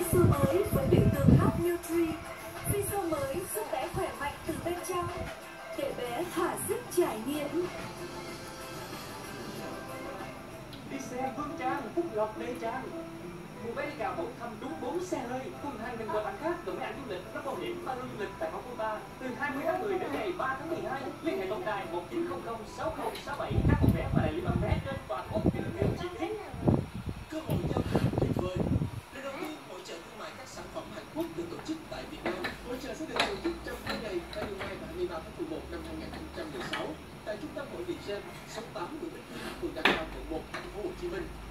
Fiso mới với biểu tượng Love Nutri. Fiso mới giúp bé khỏe mạnh từ bên trong, để bé thỏa sức trải nghiệm. Đi xe Phương Trang, Phúc Lộc, Lê Trang. Mua vé đi cào bổ thăm đúng 4 xe hơi, cùng hàng nghìn quà tặng khác từ mấy ảnh du lịch rất bảo hiểm và du lịch tại Quảng Phú 3 từ 20 tháng 10 đến ngày 3 tháng 12. Liên hệ tổng đài 1900 6067 các phòng vé và đại lý bán vé trên toàn quốc để được hiểu chi tiết. Cơ hội giao thương tuyệt vời. Lần đầu tiên, hội chợ thương mại các sản phẩm Hàn Quốc được tổ chức tại Việt Nam. Hội chợ sẽ được tổ chức trong 2 ngày 22 và 23 tháng 11 năm 2016 tại trung tâm hội nghị GEM số 8 Nguyễn Bỉnh Khiêm, phường Đa Cao, quận 1, thành phố Hồ Chí Minh.